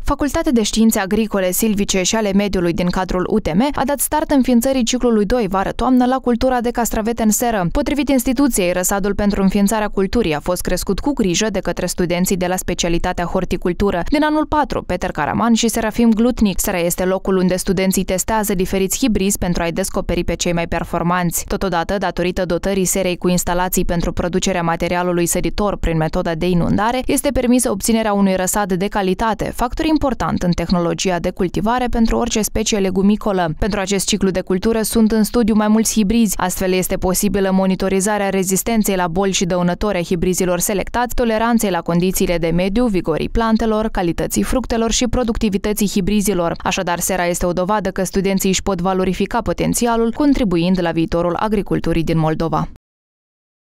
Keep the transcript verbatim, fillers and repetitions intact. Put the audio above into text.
Facultatea de Științe Agricole, Silvice și ale Mediului din cadrul U T M a dat start înființării ciclului doi vară-toamnă la cultura de castravete în seră. Potrivit instituției, răsadul pentru înființarea culturii a fost crescut cu grijă de către studenții de la specialitatea horticultură din anul patru, Peter Caraman și Serafim Glutnic. Sera este locul unde studenții testează diferiți hibrizi pentru a-i descoperi pe cei mai performanți. Totodată, datorită dotării serei cu instalații pentru producerea materialului săditor prin metoda de inundare, este permisă obținerea unui răsad de calitate, factor important în tehnologia de cultivare pentru orice specie legumicolă. Pentru acest ciclu de cultură sunt în studiu mai mulți hibrizi, astfel este posibilă monitorizarea rezistenței la boli și dăunători a hibrizilor selectați, toleranței la condițiile de mediu, vigorii plantelor, calității fructelor și productivității hibrizilor. Așadar, sera este o dovadă că studenții își pot valorifica potențialul, contribuind la viitorul agriculturii din Moldova.